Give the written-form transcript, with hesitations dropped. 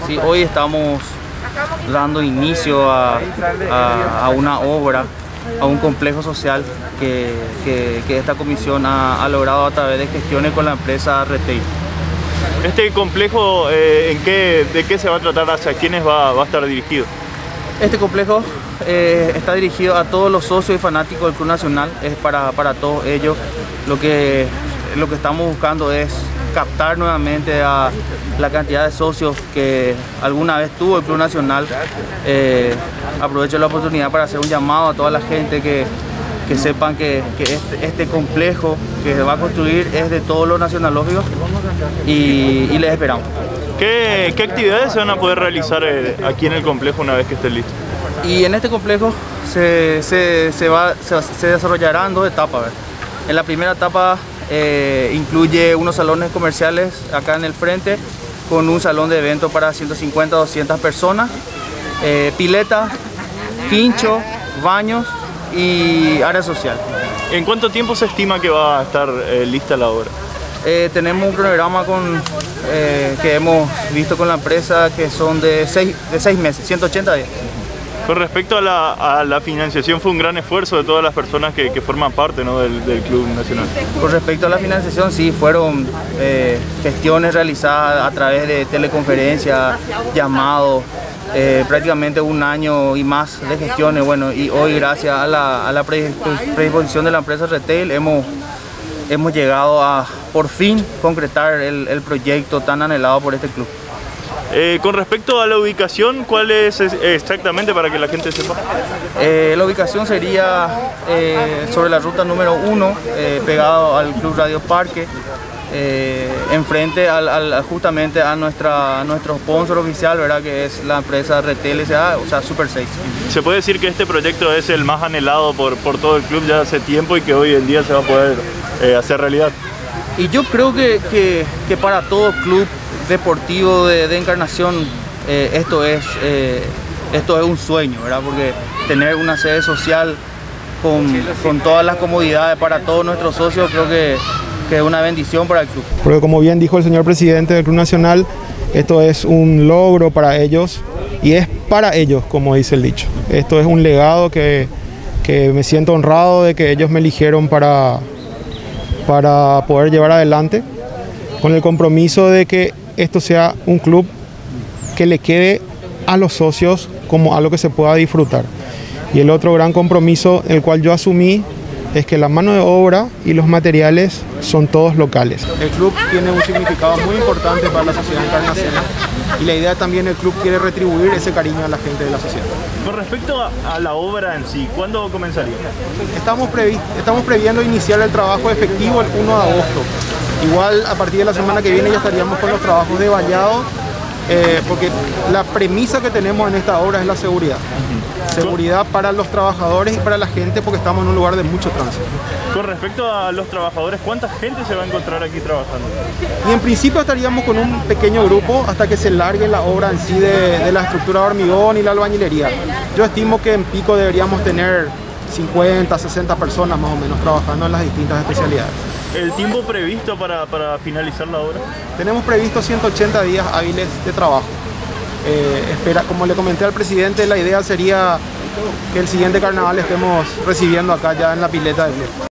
¿sí? Hoy estamos dando inicio a una obra, a un complejo social que esta comisión ha logrado a través de gestiones con la empresa Retail. ¿Este complejo de qué se va a tratar? ¿Hacia quiénes va a estar dirigido? Este complejo está dirigido a todos los socios y fanáticos del Club Nacional, es para todos ellos. Lo que estamos buscando es captar nuevamente a la cantidad de socios que alguna vez tuvo el Club Nacional. Aprovecho la oportunidad para hacer un llamado a toda la gente que sepan que este complejo que se va a construir es de todos los nacionalógicos y les esperamos. ¿Qué actividades se van a poder realizar aquí en el complejo una vez que esté listo? Y en este complejo se desarrollarán dos etapas. En la primera etapa incluye unos salones comerciales acá en el frente con un salón de eventos para 150 o 200 personas, pileta, quincho, baños y área social. ¿En cuánto tiempo se estima que va a estar lista la obra? Tenemos un cronograma que hemos visto con la empresa que son de 6 meses, 180 días. Con respecto a la financiación, fue un gran esfuerzo de todas las personas que forman parte, ¿no?, del Club Nacional. Con respecto a la financiación, sí, fueron gestiones realizadas a través de teleconferencias, llamados, prácticamente un año y más de gestiones. Bueno, y hoy, gracias a la predisposición de la empresa Retail, hemos llegado a por fin concretar el proyecto tan anhelado por este club. Con respecto a la ubicación, ¿cuál es exactamente para que la gente sepa? La ubicación sería sobre la ruta número 1, pegado al Club Radio Parque, enfrente justamente a nuestro sponsor oficial, ¿verdad?, que es la empresa Retail S.A., o sea, Super 6. ¿Se puede decir que este proyecto es el más anhelado por todo el club ya hace tiempo y que hoy en día se va a poder hacer realidad? Y yo creo que para todo club deportivo de Encarnación esto es un sueño, ¿verdad? Porque tener una sede social con todas las comodidades para todos nuestros socios, creo que es una bendición para el club. Porque como bien dijo el señor presidente del Club Nacional, esto es un logro para ellos y es para ellos, como dice el dicho. Esto es un legado que me siento honrado de que ellos me eligieron para poder llevar adelante, con el compromiso de que esto sea un club que le quede a los socios como algo que se pueda disfrutar. Y el otro gran compromiso, el cual yo asumí, es que la mano de obra y los materiales son todos locales. El club tiene un significado muy importante para la sociedad encarnaciana y la idea también, el club quiere retribuir ese cariño a la gente de la sociedad. Con respecto a la obra en sí, ¿cuándo comenzaría? Estamos previendo iniciar el trabajo efectivo el 1 de agosto. Igual a partir de la semana que viene ya estaríamos con los trabajos de vallado, porque la premisa que tenemos en esta obra es la seguridad. Seguridad para los trabajadores y para la gente, porque estamos en un lugar de mucho tránsito. Con respecto a los trabajadores, ¿cuánta gente se va a encontrar aquí trabajando? Y en principio estaríamos con un pequeño grupo hasta que se largue la obra en sí de la estructura de hormigón y la albañilería. Yo estimo que en pico deberíamos tener 50, 60 personas más o menos trabajando en las distintas especialidades. ¿El tiempo previsto para finalizar la obra? Tenemos previsto 180 días hábiles de trabajo. Como le comenté al presidente, la idea sería que el siguiente carnaval estemos recibiendo acá ya en la pileta del club.